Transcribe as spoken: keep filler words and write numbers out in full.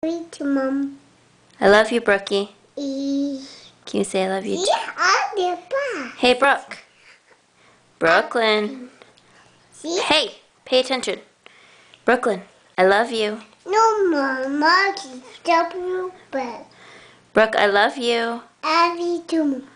Me too, Mom. I love you, Brookie. E Can you say I love you too? yeah, I did that. Hey, Brooke. Brooklyn. See? Hey, pay attention. Brooklyn, I love you. No, Mama, stop you, but Brooke, I love you. I need to.